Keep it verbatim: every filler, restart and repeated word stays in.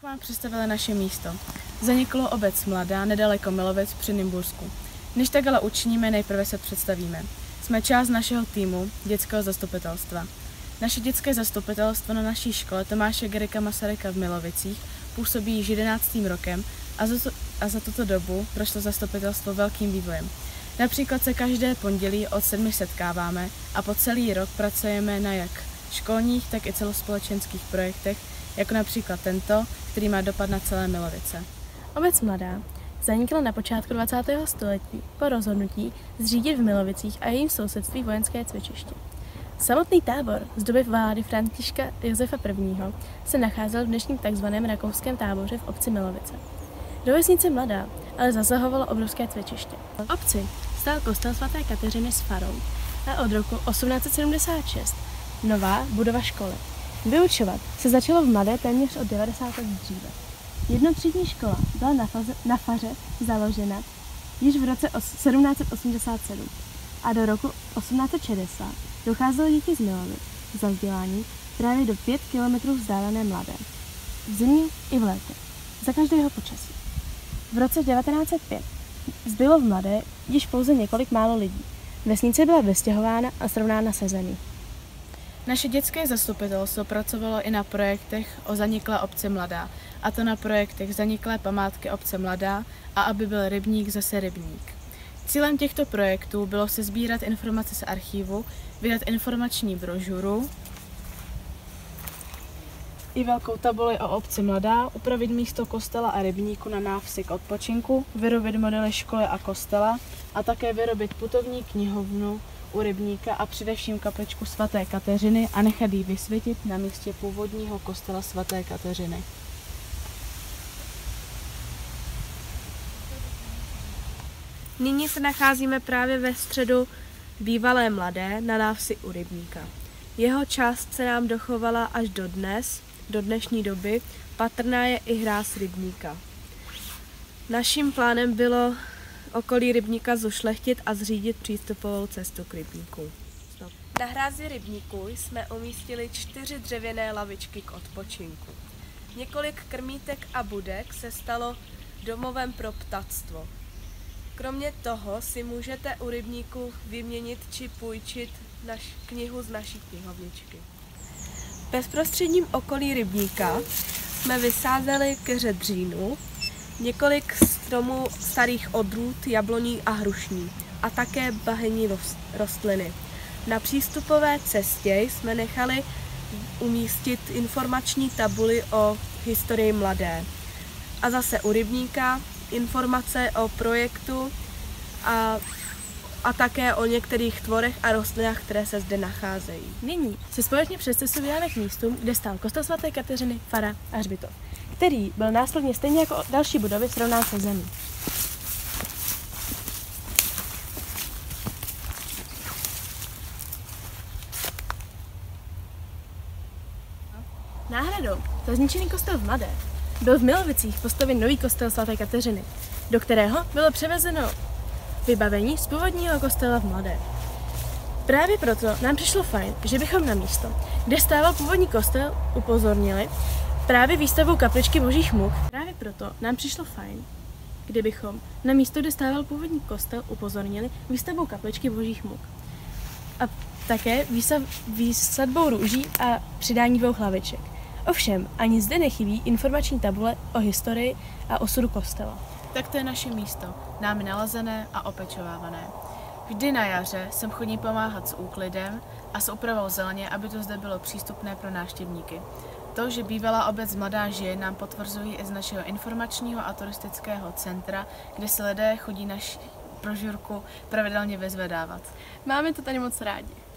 Vám představila naše místo. Zaniklo obec Mladá, nedaleko Milovic při Nymbursku. Než tak ale učiníme, nejprve se představíme. Jsme část našeho týmu dětského zastupitelstva. Naše dětské zastupitelstvo na naší škole Tomáše Garrigua Masaryka v Milovicích působí již jedenáctým rokem a za, to, a za tuto dobu prošlo zastupitelstvo velkým vývojem. Například se každé pondělí od sedmi setkáváme a po celý rok pracujeme na jak školních, tak i celospolečenských projektech, jako například tento, který má dopad na celé Milovice. Obec Mladá zanikla na počátku dvacátého století po rozhodnutí zřídit v Milovicích a jejím sousedství vojenské cvičiště. Samotný tábor z doby vlády Františka Josefa prvního. se nacházel v dnešním takzvaném rakouském táboře v obci Milovice. Do vesnice Mladá ale zasahovalo obrovské cvičiště. V obci stál kostel svaté Kateřiny s farou a od roku osmnáct set sedmdesát šest nová budova školy. Vyučovat se začalo v Mladé téměř od devadesát let dříve. Jednotřídní škola byla na, faze, na faře založena již v roce sedmnáct set osmdesát sedm a do roku osmnáct set šedesát docházelo děti z Milovic za vzdělání právě do pět kilometrů vzdálené Mladé. V zimě i v létě, za každého počasí. V roce devatenáct set pět zbylo v Mladé již pouze několik málo lidí. Vesnice byla vystěhována a srovnána se zemí. Naše dětské zastupitelstvo pracovalo i na projektech o zaniklé obci Mladá, a to na projektech zaniklé památky obce Mladá a aby byl rybník zase rybník. Cílem těchto projektů bylo sesbírat informace z archivu, vydat informační brožuru i velkou tabuli o obci Mladá, upravit místo kostela a rybníku na návsi k odpočinku, vyrobit modely školy a kostela a také vyrobit putovní knihovnu u rybníka a především kapličku svaté Kateřiny a nechat ji vysvětit na místě původního kostela svaté Kateřiny. Nyní se nacházíme právě ve středu bývalé Mladé na návsi u rybníka. Jeho část se nám dochovala až do dnes, do dnešní doby, patrná je i hráz rybníka. Naším plánem bylo okolí rybníka zušlechtit a zřídit přístupovou cestu k rybníku. Na hrázi rybníku jsme umístili čtyři dřevěné lavičky k odpočinku. Několik krmítek a budek se stalo domovem pro ptactvo. Kromě toho si můžete u rybníku vyměnit či půjčit naš, knihu z naší knihovničky. V bezprostředním okolí rybníka jsme vysázeli keře dřínu, několik stromů starých odrůd, jabloní a hrušní a také bahenní rostliny. Na přístupové cestě jsme nechali umístit informační tabuli o historii Mladé. A zase u rybníka informace o projektu a, a také o některých tvorech a rostlinách, které se zde nacházejí. Nyní se společně přecestováme k místům, kde stál kostel svaté Kateřiny, fara a hřbitov, který byl následně stejně jako další budovy srovnán se zemí. Náhradou za zničený kostel v Mladé byl v Milovicích postaven nový kostel svaté Kateřiny, do kterého bylo převezeno vybavení z původního kostela v Mladé. Právě proto nám přišlo fajn, že bychom na místo, kde stával původní kostel, upozornili právě výstavou kapličky Božích muk. Právě proto nám přišlo fajn, kdybychom na místo, kde stával původní kostel, upozornili výstavou kapličky Božích muk. A také výsav, výsadbou růží a přidání dvou hlaviček. Ovšem, ani zde nechybí informační tabule o historii a osudu kostela. Tak to je naše místo, námi nalezené a opečovávané. Vždy na jaře sem chodí pomáhat s úklidem a s úpravou zeleně, aby to zde bylo přístupné pro návštěvníky. To, že bývalá obec Mladá žije, nám potvrzují i z našeho informačního a turistického centra, kde se lidé chodí naši brožurku pravidelně vyzvedávat. Máme to tady moc rádi.